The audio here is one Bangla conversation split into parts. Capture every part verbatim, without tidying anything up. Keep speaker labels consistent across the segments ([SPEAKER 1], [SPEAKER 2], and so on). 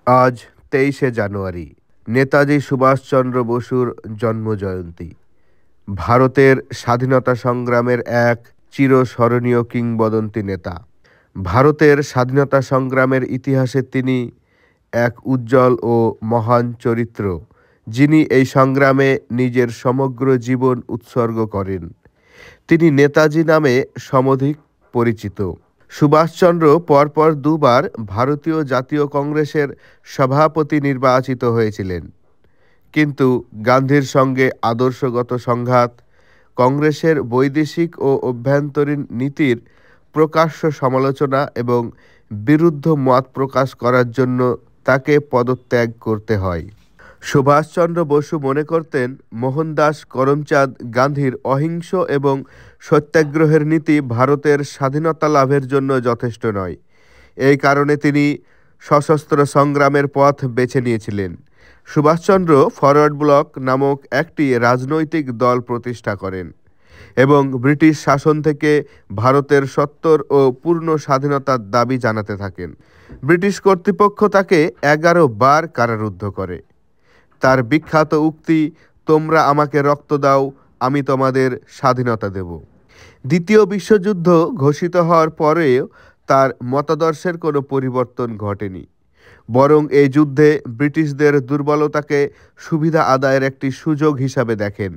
[SPEAKER 1] আজ তেইশে জানুয়ারি, নেতাজি সুভাষচন্দ্র বসুর জন্মজয়ন্তী। ভারতের স্বাধীনতা সংগ্রামের এক চিরস্মরণীয় কিংবদন্তি নেতা। ভারতের স্বাধীনতা সংগ্রামের ইতিহাসে তিনি এক উজ্জ্বল ও মহান চরিত্র, যিনি এই সংগ্রামে নিজের সমগ্র জীবন উৎসর্গ করেন। তিনি নেতাজি নামে সমধিক পরিচিত। সুভাষচন্দ্র পরপর দুবার ভারতীয় জাতীয় কংগ্রেসের সভাপতি নির্বাচিত হয়েছিলেন, কিন্তু গান্ধীর সঙ্গে আদর্শগত সংঘাত, কংগ্রেসের বৈদেশিক ও অভ্যন্তরীণ নীতির প্রকাশ্য সমালোচনা এবং বিরুদ্ধ মত প্রকাশ করার জন্য তাকে পদত্যাগ করতে হয়। সুভাষচন্দ্র বসু মনে করতেন, মোহনদাস করমচাঁদ গান্ধীর অহিংস এবং সত্যাগ্রহের নীতি ভারতের স্বাধীনতা লাভের জন্য যথেষ্ট নয়। এই কারণে তিনি সশস্ত্র সংগ্রামের পথ বেছে নিয়েছিলেন। সুভাষচন্দ্র ফরওয়ার্ড ব্লক নামক একটি রাজনৈতিক দল প্রতিষ্ঠা করেন এবং ব্রিটিশ শাসন থেকে ভারতের সত্তর ও পূর্ণ স্বাধীনতার দাবি জানাতে থাকেন। ব্রিটিশ কর্তৃপক্ষ তাকে এগারো বার কারারুদ্ধ করে। তার বিখ্যাত উক্তি, তোমরা আমাকে রক্ত দাও, আমি তোমাদের স্বাধীনতা দেব। দ্বিতীয় বিশ্বযুদ্ধ ঘোষিত হওয়ার পরেও তার মতাদর্শের কোনো পরিবর্তন ঘটেনি, বরং এই যুদ্ধে ব্রিটিশদের দুর্বলতাকে সুবিধা আদায়ের একটি সুযোগ হিসাবে দেখেন।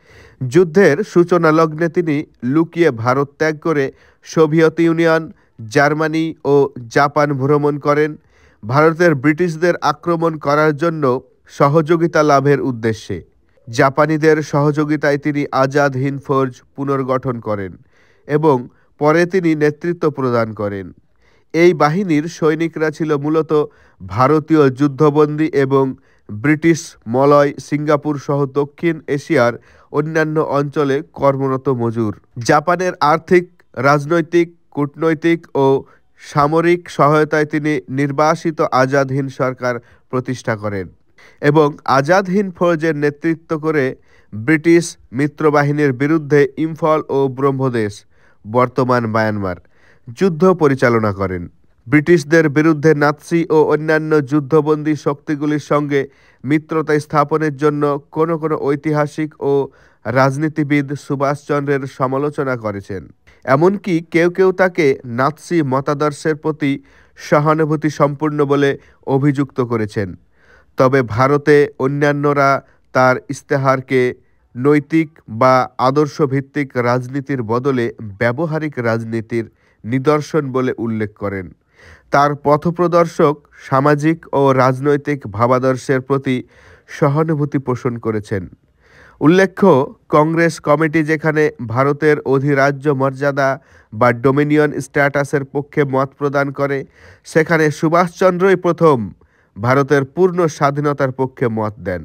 [SPEAKER 1] যুদ্ধের সূচনা লগ্নে তিনি লুকিয়ে ভারত ত্যাগ করে সোভিয়েত ইউনিয়ন, জার্মানি ও জাপান ভ্রমণ করেন, ভারতের ব্রিটিশদের আক্রমণ করার জন্য সহযোগিতা লাভের উদ্দেশ্যে। জাপানিদের সহযোগিতায় তিনি আজাদ হিন্দ ফৌজ পুনর্গঠন করেন এবং পরে তিনি নেতৃত্ব প্রদান করেন। এই বাহিনীর সৈনিকরা ছিল মূলত ভারতীয় যুদ্ধবন্দী এবং ব্রিটিশ মলয়, সিঙ্গাপুর সহ দক্ষিণ এশিয়ার অন্যান্য অঞ্চলে কর্মরত মজুর। জাপানের আর্থিক, রাজনৈতিক, কূটনৈতিক ও সামরিক সহায়তায় তিনি নির্বাসিত আজাদ হিন্দ সরকার প্রতিষ্ঠা করেন এবং আজাদ হিন্দ ফৌজের নেতৃত্ব করে ব্রিটিশ মিত্রবাহিনীর বিরুদ্ধে ইম্ফল ও ব্রহ্মদেশ, বর্তমান মায়ানমার, যুদ্ধ পরিচালনা করেন। ব্রিটিশদের বিরুদ্ধে নাৎসি ও অন্যান্য যুদ্ধবন্দী শক্তিগুলির সঙ্গে মিত্রতা স্থাপনের জন্য কোনো কোনো ঐতিহাসিক ও রাজনীতিবিদ সুভাষচন্দ্রের সমালোচনা করেছেন। এমনকি কেউ কেউ তাকে নাৎসি মতাদর্শের প্রতি সহানুভূতি সম্পূর্ণ বলে অভিযুক্ত করেছেন। তবে ভারতে অন্যান্যরা তার ইস্তেহারকে নৈতিক বা আদর্শভিত্তিক রাজনীতির বদলে ব্যবহারিক রাজনীতির নিদর্শন বলে উল্লেখ করেন। তার পথপ্রদর্শক সামাজিক ও রাজনৈতিক ভাবাদর্শের প্রতি সহানুভূতি পোষণ করেছেন। উল্লেখ্য, কংগ্রেস কমিটি যেখানে ভারতের অধিরাজ্য মর্যাদা বা ডোমিনিয়ন স্ট্যাটাসের পক্ষে মত প্রদান করে, সেখানে সুভাষচন্দ্রই প্রথম ভারতের পূর্ণ স্বাধীনতার পক্ষে মত দেন।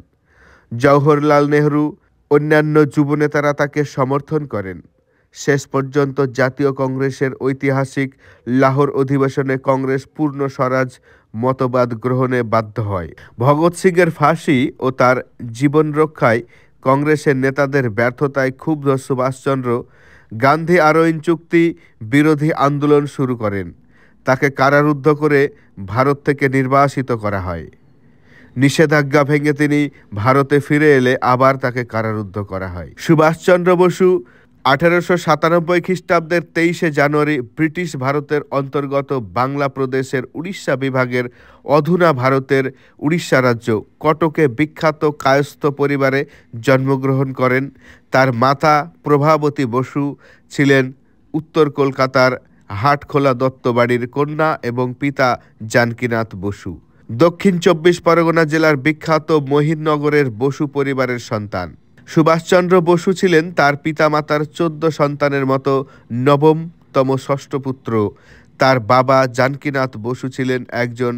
[SPEAKER 1] জওহরলাল নেহরু, অন্যান্য যুবনেতারা তাকে সমর্থন করেন। শেষ পর্যন্ত জাতীয় কংগ্রেসের ঐতিহাসিক লাহোর অধিবেশনে কংগ্রেস পূর্ণ স্বরাজ মতবাদ গ্রহণে বাধ্য হয়। ভগৎ সিংয়ের ফাঁসি ও তার জীবন রক্ষায় কংগ্রেসের নেতাদের ব্যর্থতায় ক্ষুব্ধ সুভাষচন্দ্র গান্ধী আরোইন চুক্তি বিরোধী আন্দোলন শুরু করেন। তাকে কারারুদ্ধ করে ভারত থেকে নির্বাসিত করা হয়। নিষেধাজ্ঞা ভেঙে তিনি ভারতে ফিরে এলে আবার তাকে কারারুদ্ধ করা হয়। সুভাষচন্দ্র বসু আঠারোশো সাতানব্বই খ্রিস্টাব্দের তেইশে জানুয়ারি ব্রিটিশ ভারতের অন্তর্গত বাংলা প্রদেশের উড়িষ্যা বিভাগের অধুনা ভারতের উড়িষ্যা রাজ্য কটকে বিখ্যাত কায়স্থ পরিবারে জন্মগ্রহণ করেন। তার মাতা প্রভাবতী বসু ছিলেন উত্তর কলকাতার হাটখোলা দত্তবাড়ির কন্যা এবং পিতা জানকীনাথ বসু দক্ষিণ চব্বিশ পরগনা জেলার বিখ্যাত মহিননগরের বসু পরিবারের সন্তান। সুভাষচন্দ্র বসু ছিলেন তার পিতামাতার চোদ্দ সন্তানের মতো নবমতম ষষ্ঠ পুত্র। তার বাবা জানকীনাথ বসু ছিলেন একজন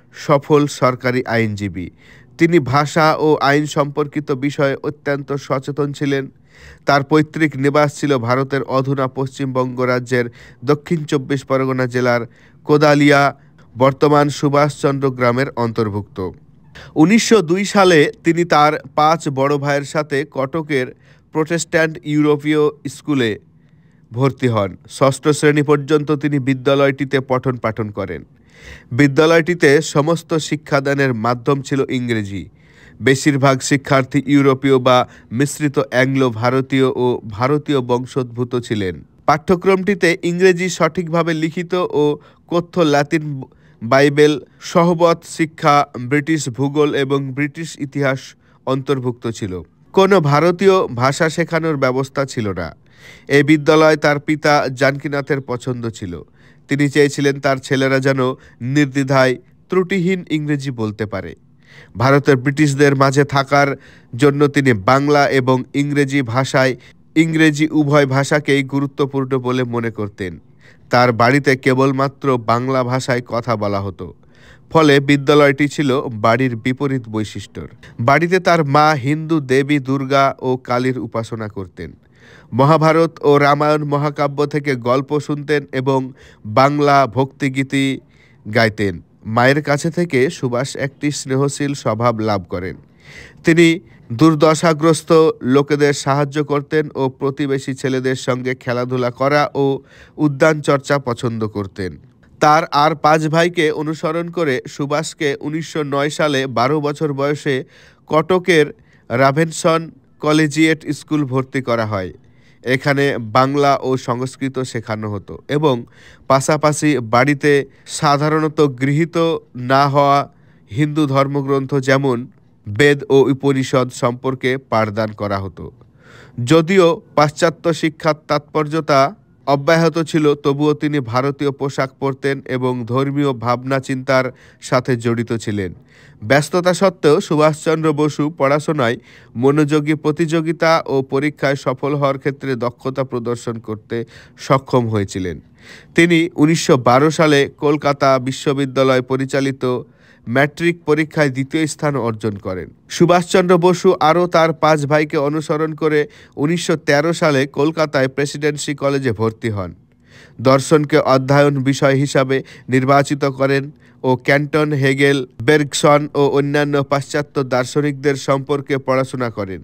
[SPEAKER 1] সফল সরকারি আইনজীবী। তিনি ভাষা ও আইন সম্পর্কিত বিষয়ে অত্যন্ত সচেতন ছিলেন। তার পৈতৃক নিবাস ছিল ভারতের অধুনা পশ্চিমবঙ্গ রাজ্যের দক্ষিণ চব্বিশ পরগনা জেলার কোদালিয়া, বর্তমান সুভাষচন্দ্র গ্রামের অন্তর্ভুক্ত। উনিশশো দুই সালে তিনি তার পাঁচ বড় ভাইয়ের সাথে কটকের প্রোটেস্ট্যান্ট ইউরোপীয় স্কুলে ভর্তি হন। ষষ্ঠ শ্রেণী পর্যন্ত তিনি বিদ্যালয়টিতে পঠন পাঠন করেন। বিদ্যালয়টিতে সমস্ত শিক্ষাদানের মাধ্যম ছিল ইংরেজি। বেশিরভাগ শিক্ষার্থী ইউরোপীয় বা মিশ্রিত অ্যাংলো ভারতীয় ও ভারতীয় বংশোদ্ভূত ছিলেন। পাঠ্যক্রমটিতে ইংরেজি সঠিকভাবে লিখিত ও কথ্য লাতিন বাইবেল সহবত শিক্ষা, ব্রিটিশ ভূগোল এবং ব্রিটিশ ইতিহাস অন্তর্ভুক্ত ছিল। কোনো ভারতীয় ভাষা শেখানোর ব্যবস্থা ছিল না। এই বিদ্যালয় তার পিতা জানকীনাথের পছন্দ ছিল। তিনি চেয়েছিলেন তার ছেলেরা যেন নির্দ্বিধায় ত্রুটিহীন ইংরেজি বলতে পারে। ভারতের ব্রিটিশদের মাঝে থাকার জন্য তিনি বাংলা এবং ইংরেজি ভাষায় ইংরেজি উভয় ভাষাকেই গুরুত্বপূর্ণ বলে মনে করতেন। তার বাড়িতে কেবলমাত্র বাংলা ভাষায় কথা বলা হতো। ফলে বিদ্যালয়টি ছিল বাড়ির বিপরীত বৈশিষ্ট্যর। বাড়িতে তার মা হিন্দু দেবী দুর্গা ও কালীর উপাসনা করতেন। মহাভারত ও রামায়ণ মহাকাব্য থেকে গল্প শুনতেন এবং বাংলা ভক্তিগীতি গাইতেন। মায়ের কাছে থেকে সুভাষ একটি স্নেহশীল স্বভাব লাভ করেন। তিনি দুর্দশাগ্রস্ত লোকেদের সাহায্য করতেন ও প্রতিবেশী ছেলেদের সঙ্গে খেলাধুলা করা ও উদ্যান চর্চা পছন্দ করতেন। তার আর পাঁচ ভাইকে অনুসরণ করে সুভাষকে উনিশশো নয় সালে বারো বছর বয়সে কটকের রাভেনসন কলেজিয়েট স্কুল ভর্তি করা হয়। এখানে বাংলা ও সংস্কৃত শেখানো হতো এবং পাশাপাশি বাড়িতে সাধারণত গৃহীত না হওয়া হিন্দু ধর্মগ্রন্থ যেমন বেদ ও উপনিষদ সম্পর্কে পাঠদান করা হতো। যদিও পাশ্চাত্য শিক্ষার তাৎপর্যতা অব্যাহত ছিল, তবুও তিনি ভারতীয় পোশাক পরতেন এবং ধর্মীয় ভাবনা চিন্তার সাথে জড়িত ছিলেন। ব্যস্ততা সত্ত্বেও সুভাষচন্দ্র বসু পড়াশোনায় মনোযোগী, প্রতিযোগিতা ও পরীক্ষায় সফল হওয়ার ক্ষেত্রে দক্ষতা প্রদর্শন করতে সক্ষম হয়েছিলেন। তিনি উনিশশো বারো সালে কলকাতা বিশ্ববিদ্যালয় পরিচালিত ম্যাট্রিক পরীক্ষায় দ্বিতীয় স্থান অর্জন করেন। সুভাষচন্দ্র বসু আরও তার পাঁচ ভাইকে অনুসরণ করে উনিশশো তেরো সালে কলকাতায় প্রেসিডেন্সি কলেজে ভর্তি হন। দর্শনকে অধ্যয়ন বিষয় হিসাবে নির্বাচিত করেন ও ক্যান্টন, হেগেল, বের্গসন ও অন্যান্য পাশ্চাত্য দার্শনিকদের সম্পর্কে পড়াশোনা করেন।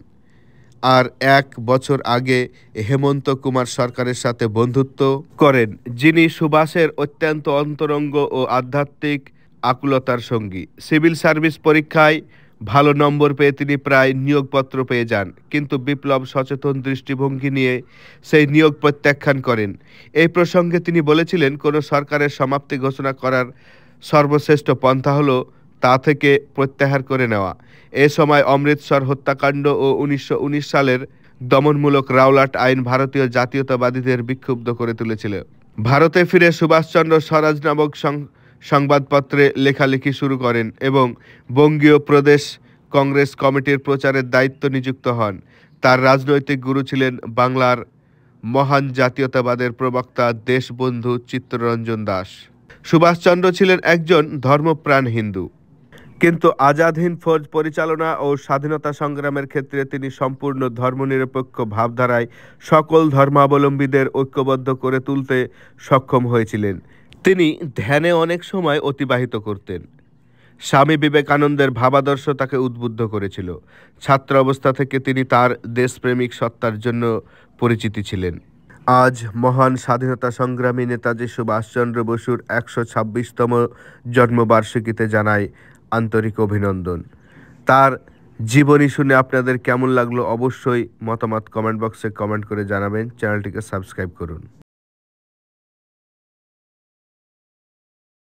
[SPEAKER 1] আর এক বছর আগে হেমন্ত কুমার সরকারের সাথে বন্ধুত্ব করেন, যিনি সুভাষের অত্যন্ত অন্তরঙ্গ ও আধ্যাত্মিক আকুলতার সঙ্গী। সিভিল সার্ভিস পরীক্ষায় ভালো নম্বর পেয়ে তিনি প্রায় নিয়োগপত্র পেয়ে যান, কিন্তু বিপ্লব সচেতন দৃষ্টিভঙ্গি নিয়ে সেই নিয়োগ প্রত্যাখ্যান করেন। এই প্রসঙ্গে তিনি বলেছিলেন, কোনো সরকারের সমাপ্তি ঘোষণা করার সর্বশ্রেষ্ঠ পন্থা হলো তা থেকে প্রত্যাহার করে নেওয়া। এ সময় অমৃতসর হত্যাকাণ্ড ও উনিশশো উনিশ সালের দমনমূলক রাওলাট আইন ভারতীয় জাতীয়তাবাদীদের বিক্ষুব্ধ করে তুলেছিল। ভারতে ফিরে সুভাষচন্দ্র স্বরাজ নামক সংবাদপত্রে লেখালেখি শুরু করেন এবং বঙ্গীয় প্রদেশ কংগ্রেস কমিটির প্রচারের দায়িত্ব নিযুক্ত হন। তার রাজনৈতিক গুরু ছিলেন বাংলার মহান জাতীয়তাবাদের প্রবক্তা দেশবন্ধু চিত্তরঞ্জন দাস। সুভাষচন্দ্র ছিলেন একজন ধর্মপ্রাণ হিন্দু, কিন্তু আজাদ হিন্দ ফৌজ পরিচালনা ও স্বাধীনতা সংগ্রামের ক্ষেত্রে তিনি সম্পূর্ণ ধর্মনিরপেক্ষ ভাবধারায় সকল ধর্মাবলম্বীদের ঐক্যবদ্ধ করে তুলতে সক্ষম হয়েছিলেন। তিনি ধ্যানে অনেক সময় অতিবাহিত করতেন। স্বামী বিবেকানন্দের ভাবাদর্শ তাকে উদ্বুদ্ধ করেছিল। ছাত্র অবস্থা থেকে তিনি তার দেশপ্রেমিক সত্তার জন্য পরিচিতি ছিলেন। আজ মহান স্বাধীনতা সংগ্রামী নেতাজি সুভাষচন্দ্র বসুর একশো ছাব্বিশতম জন্মবার্ষিকীতে জানাই আন্তরিক অভিনন্দন। তার জীবনী শুনে আপনাদের কেমন লাগলো অবশ্যই মতামত কমেন্ট বক্সে কমেন্ট করে জানাবেন। চ্যানেলটিকে সাবস্ক্রাইব করুন।